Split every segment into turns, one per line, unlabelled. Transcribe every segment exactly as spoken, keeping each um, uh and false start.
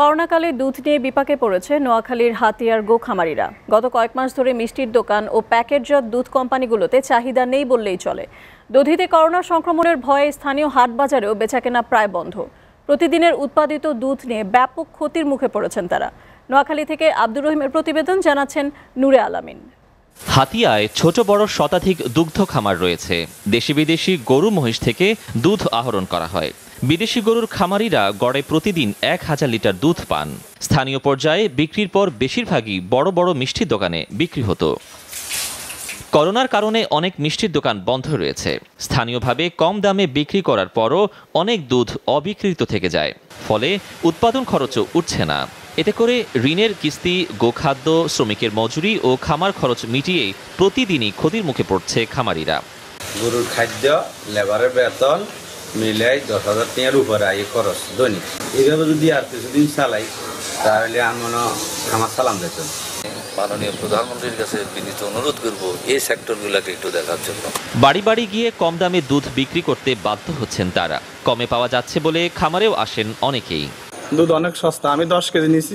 করোনাকালে দুধ নিয়ে বিপাকে পড়েছে নোয়াখালীর হাতিয়ার গোখামারিরা। গত কয়েক মাস ধরে মিষ্টির দোকান ও প্যাকেটজাত দুধ কোম্পানিগুলোতে চাহিদা নেই বললেই চলে। দধিতে করোনা সংক্রমণের ভয়ে স্থানীয় হাট বাজারেও বেচাকেনা প্রায় বন্ধ। প্রতিদিনের উৎপাদিত দুধ নিয়ে ব্যাপক ক্ষতির মুখে পড়েছেন তারা। নোয়াখালী থেকে আব্দুর রহিমের প্রতিবেদন, জানাচ্ছেন নূরে আলামিন।
হাতিয়ায় ছোট বড় শতাধিক দুগ্ধ খামার রয়েছে। দেশি বিদেশি গরু মহিষ থেকে দুধ আহরণ করা হয়। বিদেশি গরুর খামারিরা গড়ে প্রতিদিন এক হাজার লিটার দুধ পান। স্থানীয় পর্যায়ে বিক্রির পর বেশিরভাগই বড় বড় মিষ্টির দোকানে বিক্রি হতো। করোনার কারণে অনেক মিষ্টির দোকান বন্ধ রয়েছে। স্থানীয়ভাবে কম দামে বিক্রি করার পরও অনেক দুধ অবিক্রিত থেকে যায়, ফলে উৎপাদন খরচও উঠছে না। এতে করে ঋণের কিস্তি, গোখাদ্য, শ্রমিকের মজুরি ও খামার খরচ মিটিয়ে প্রতিদিনই ক্ষতির মুখে পড়ছে খামারিরা।
গরুর খাদ্য, লেবারের বেতন মিলাই দশ হাজার টাকার উপরে আয় খরচ দৈনিক। এইভাবে যদি আর কিছুদিন চালাই তাহলে আমার খামার চালান যেত।
মাননীয় প্রধানমন্ত্রীর কাছে বিনীত অনুরোধ করব এই সেক্টরগুলোকে একটু দেখার জন্য।
বাড়ি বাড়ি গিয়ে কম দামে দুধ বিক্রি করতে বাধ্য হচ্ছেন তারা। কমে পাওয়া যাচ্ছে বলে খামারেও আসেন অনেকেই।
দুধ অনেক সস্তা, আমি দশ কেজি নিয়েছি।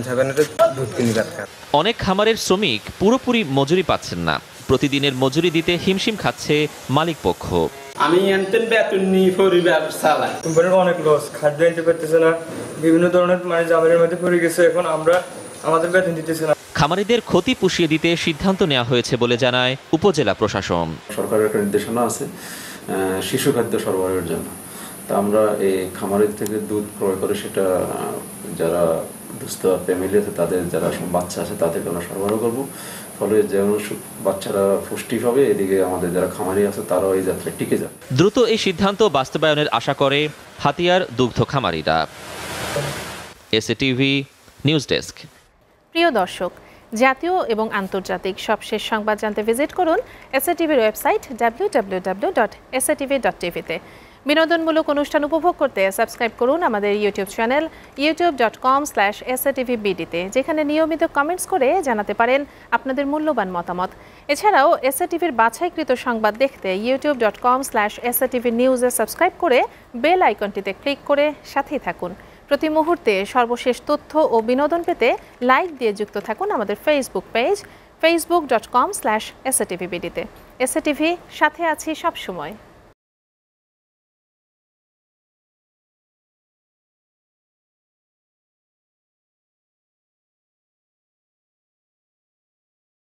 অনেক খামারের শ্রমিক পুরোপুরি মজুরি পাচ্ছেন না। প্রতিদিনের মজুরি দিতে হিমশিম খাচ্ছে মালিক পক্ষ।
আমি এনতেন বেতন নিয়ে পরিবার চালাই। কোম্পানির অনেক লস, খাদ্য আনতে পারতেছে না, বিভিন্ন ধরনের মানে জামিনের মধ্যে পড়ে গেছে। এখন আমরা আমাদের বেতন দিতেছে না।
খামারিদের ক্ষতি পুষিয়ে দিতে সিদ্ধান্ত নেওয়া হয়েছে বলে জানায় উপজেলা প্রশাসন।
সরকারের একটা নির্দেশনা আছে শিশু খাদ্য সরবরাহের জন্য। তা আমরা এই খামারের থেকে দুধ ক্রয় করে সেটা যারা দুস্থ ফ্যামিলি আছে, তাদের যারা বাচ্চা আছে তাদেরকে আমরা সরবরাহ করবো। ফলে যেমন বাচ্চারা পুষ্টি পাবে, এদিকে আমাদের যারা খামারি আছে তারাও এই যাত্রায় টিকে যাবে।
দ্রুত এই সিদ্ধান্ত বাস্তবায়নের আশা করে হাতিয়ার দুগ্ধ খামারিরা। SATV news desk.
প্রিয় দর্শক, জাতীয় এবং আন্তর্জাতিক সবশেষ সংবাদ জানতে ভিজিট করুন এসএটিভির website W W W dot SATV dot টিভিতে। বিনোদনমূলক অনুষ্ঠান উপভোগ করতে সাবস্ক্রাইব করুন আমাদের YouTube channel YouTube dot com slash SATV বিডিতে, যেখানে নিয়মিত কমেন্টস করে জানাতে পারেন আপনাদের মূল্যবান মতামত। এছাড়াও এসএটিভির বাছাইকৃত সংবাদ দেখতে YouTube dot com slash SATV নিউজে সাবস্ক্রাইব করে বেল আইকনটিতে ক্লিক করে সাথেই থাকুন। প্রতি মুহূর্তে সর্বশেষ তথ্য ও বিনোদন পেতে লাইক দিয়ে যুক্ত থাকুন আমাদের Facebook page Facebook dot com slash SATV বিডিতে। এসএটিভি, সাথে আছি সবসময়।